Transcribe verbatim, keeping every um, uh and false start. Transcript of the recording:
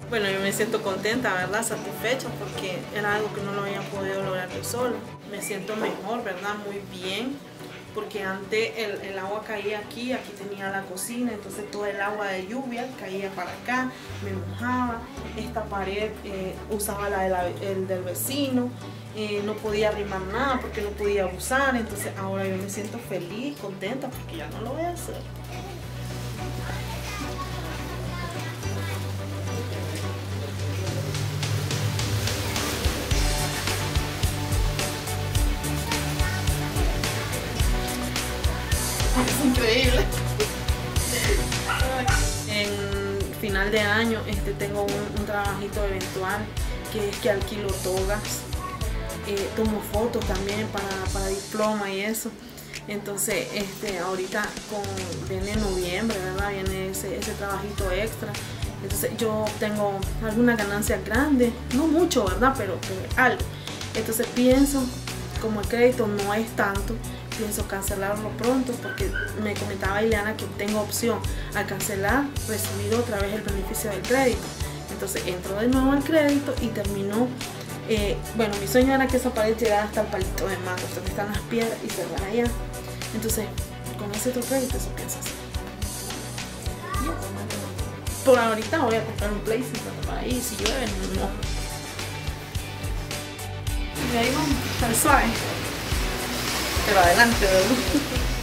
Bueno, yo me siento contenta, ¿verdad? Satisfecha porque era algo que no lo había podido lograr yo sola. Me siento mejor, ¿verdad? Muy bien, porque antes el, el agua caía aquí, aquí tenía la cocina, entonces todo el agua de lluvia caía para acá, me mojaba. Esta pared eh, usaba la, de la el del vecino, eh, no podía arrimar nada porque no podía usar, entonces ahora yo me siento feliz, contenta porque ya no lo voy a hacer. Es increíble. En final de año este, tengo un, un trabajito eventual que es que alquilo togas, eh, tomo fotos también para, para diploma y eso. Entonces este, ahorita con, viene noviembre, ¿verdad? Viene ese, ese trabajito extra. Entonces yo tengo alguna ganancia grande, no mucho, ¿verdad? Pero, pero algo. Entonces pienso, como el crédito no es tanto, pienso cancelarlo pronto porque me comentaba Ileana que tengo opción al cancelar, recibir otra vez el beneficio del crédito. Entonces entro de nuevo al crédito y termino. Eh, bueno, mi sueño era que esa pared llegara hasta el palito de mango, donde están las piedras y se van allá. Entonces, con ese otro crédito, eso pienso hacer. Yeah. Por ahorita voy a comprar un place para ahí, si llueve, no. Y ahí vamos, al suave. Pero adelante, ¿verdad?